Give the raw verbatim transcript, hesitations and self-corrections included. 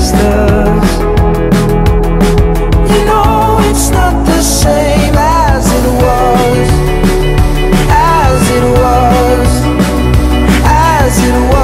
sisters. You know it's not the same as it was, as it was, as it was.